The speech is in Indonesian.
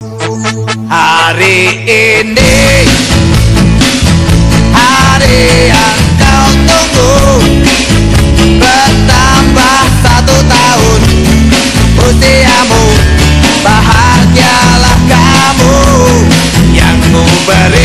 Hari ini hari yang kau tunggu, bertambah 1 tahun usiamu. Bahagialah kamu yang ku beri